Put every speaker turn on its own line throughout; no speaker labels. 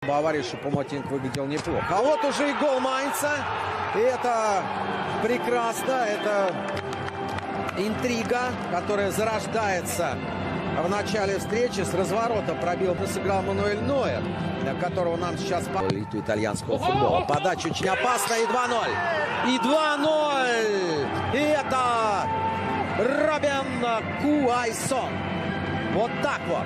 Баварии Шупомотинг выглядел неплохо. А вот уже и гол Майнца. И это прекрасно. Это интрига, которая зарождается в начале встречи. С разворота пробил, сыграл Мануэль Нойер, которого нам сейчас по элиту итальянского футбола. Подача очень опасная. И 2-0. И 2-0. И это Робин Куайсон. Вот так вот.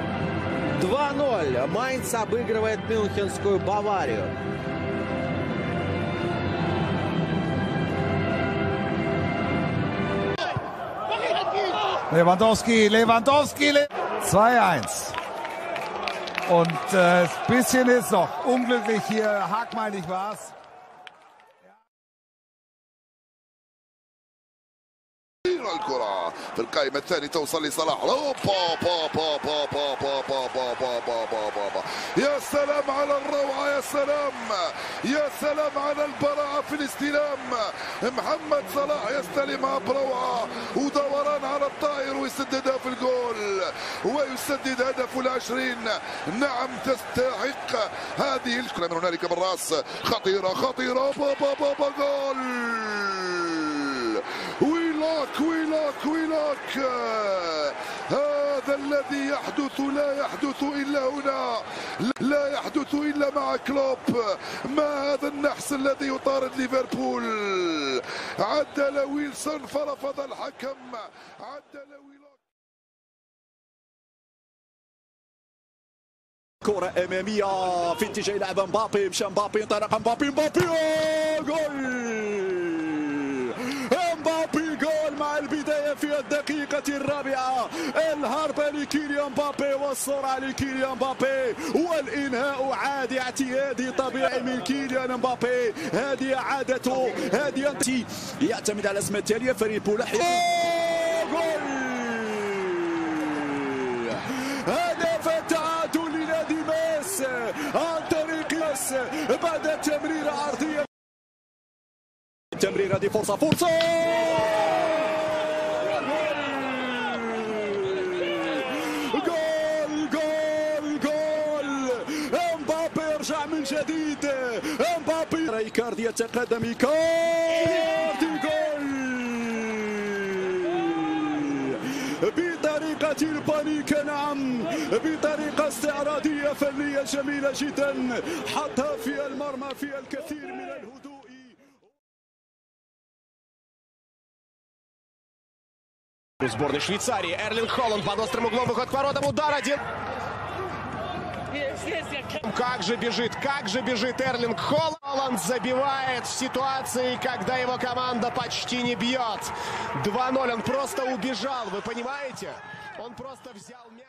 2-0. Майнц обыгрывает мюнхенскую Баварию.
Lewandowski, 2-1. Und ein bisschen ist noch unglücklich hier. Hagmeinig war es.
الكرة في القائمة الثانية توصل لصلاح. يا سلام على الروعة، يا سلام يا سلام على البراعة في الاستلام. محمد صلاح يستلمها بروعة ودوران على الطائر ويسددها في الجول ويسدد هدفه العشرين. نعم تستحق هذه الكرة من هنالك بالراس، خطيرة خطيرة. جول. ويلاك هذا الذي يحدث لا يحدث إلا هنا، لا يحدث إلا مع كلوب. ما هذا النحس الذي يطارد ليفربول؟ عدل ويلسون فرفض الحكم. عدل ويلاك.
كرة أمامية في اتجاه لعب مبابي، مشى مبابي، انطلق مبابي، جول. جول مع البداية في الدقيقة الرابعة. الهربة لكيليان مبابي والسرعة لكيليان مبابي والإنهاء عادي اعتيادي طبيعي من كيليان مبابي. هذه عادته، هذه يعتمد على الأزمة التالية. فريق بولح جول. هدف التعادل لنادي ماس عن طريق ياس بعد تمريرة عرضية. تمريرة دي فرصة من جديد. مبابي رايكاردي يتقدم، إيكاردي جول بطريقة البانيك. نعم بطريقة استعراضية فنية جميلة جدا، حتى في المرمى في الكثير من الهدوء.
Сборной Швейцарии Эрлинг Холланд под острым углом, выход к воротам, удар один. Как же бежит Эрлинг Холланд, забивает в ситуации, когда его команда почти не бьет. 2-0, он просто убежал, вы понимаете? Он просто взял мяч.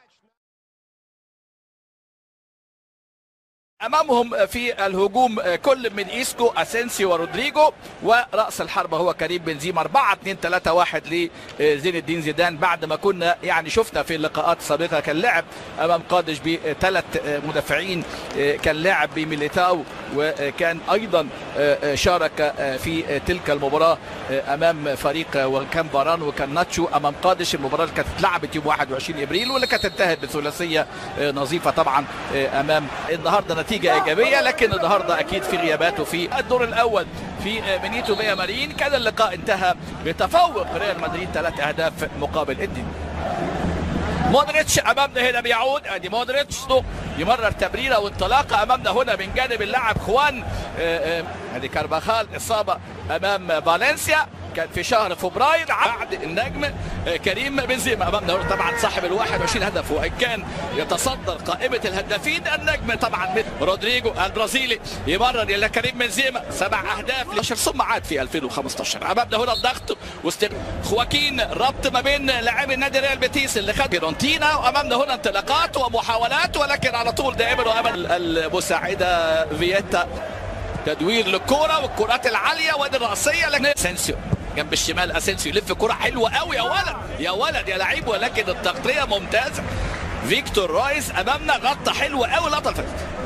أمامهم في الهجوم كل من إيسكو، أسينسيو ورودريجو، ورأس الحربة هو كريم بنزيما. 4-2-3-1 لزين الدين زيدان. بعد ما كنا يعني شفنا في اللقاءات السابقة كان لعب أمام قادش بثلاث مدافعين، كان لعب بميليتاو، وكان أيضا شارك في تلك المباراة أمام فريق وكان باران وكان ناتشو أمام قادش. المباراة اللي كانت اتلعبت يوم 21 إبريل واللي كانت انتهت بثلاثية نظيفة طبعا أمام. النهارده نتيجة إيجابية، لكن النهارده أكيد في غياباته في الدور الأول في بنيتو فيا مارين. كان اللقاء انتهى بتفوق ريال مدريد 3 أهداف مقابل 2. مودريتش امامنا هنا بيعود، ادي مودريتش يمرر تمريره وانطلاقه امامنا هنا من جانب اللاعب خوان. ادي كارفاخال اصابه امام فالنسيا، كان في شهر فبراير. بعد النجم كريم بنزيما امامنا طبعا صاحب ال 21 هدف، وان كان يتصدر قائمه الهدافين النجم طبعا رودريجو البرازيلي يمرر الى كريم بنزيما 7 أهداف ثم عاد في 2015. امامنا هنا الضغط خواكين، ربط ما بين لاعبي النادي ريال بيتيس اللي خد فيرونتينا، وامامنا هنا انطلاقات ومحاولات، ولكن على طول دائما وابدا المساعده فييتا تدوير للكوره والكرات العاليه وادي الراسيه. لكن اسينسيو جنب الشمال، اسينسيو يلف كرة حلوة قوي، يا ولد يا لعيب، ولكن التغطية ممتازة. فيكتور رويز امامنا غطى حلوة قوي اللقطة اللي فاتت.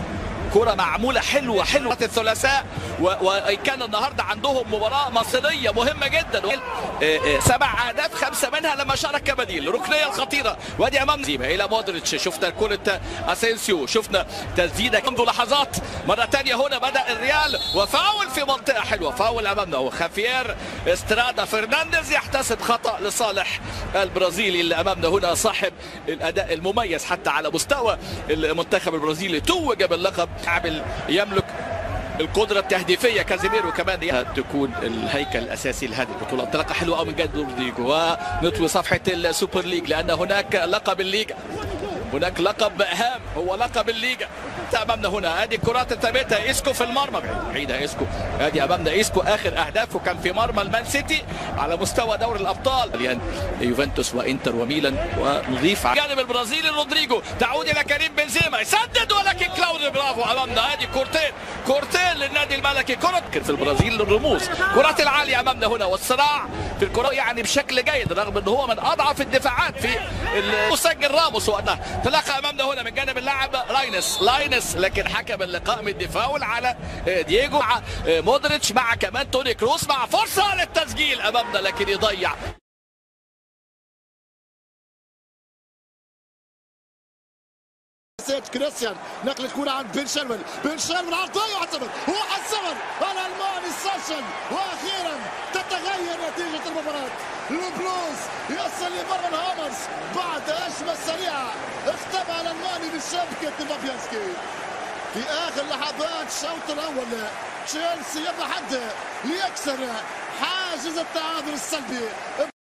كرة معمولة حلوة الثلاثاء، وكان النهارده عندهم مباراة مصيرية مهمة جدا. 7 أهداف 5 منها لما شارك كبديل. ركنية الخطيرة وادي امام الى مودريتش. شفنا كرة اسينسيو، شفنا تسديدة منذ لحظات. مرة ثانية هنا بدأ الريال وفاول في منطقة حلوة. فاول امامنا هو خافير استرادا فرنانديز يحتسب خطأ لصالح البرازيلي اللي امامنا هنا، صاحب الاداء المميز حتى على مستوى المنتخب البرازيلي، توج باللقب. لاعب يملك القدرة التهديفية. كازيميرو كمان تكون الهيكل الأساسي لهذه البطولة. انطلاقة حلوة أو من جد رودريجو، ونطوي صفحة السوبر ليج لأن هناك لقب الليجا، هناك لقب هام هو لقب الليجا. امامنا هنا ادي الكرات الثابته. اسكو في المرمى بعيده. اسكو ادي امامنا. اسكو اخر اهدافه كان في مرمى المان سيتي على مستوى دوري الابطال، يعني يوفنتوس وانتر وميلان. ونضيف على الجانب البرازيلي رودريجو، تعود الى كريم بنزيما، يسدد ولكن كلاوديو برافو. امامنا ادي كورتين للنادي الملكي. كرة في البرازيل للرموز. كرات العاليه امامنا هنا والصراع في الكرة يعني بشكل جيد، رغم ان هو من اضعف الدفاعات في مسجل راموس. وقتها تلاقى امامنا هنا من جانب اللاعب لاينس، لكن حكم اللقاء من دفاول على دييجو مع مودريتش مع كمان توني كروس، مع فرصة للتسجيل امامنا لكن يضيع.
كريستيان نقل الكرة عند بن شيرمان عرضية وحسبت الألماني ساشن، وأخيرا تتغير نتيجة المباراة. البلوز يصل لمرمى الهامرز بعد هجمة سريعة اختبأ الألماني بشبكة فابيانسكي. في آخر لحظات الشوط الأول تشيلسي يبحث ليكسر حاجز التعادل السلبي.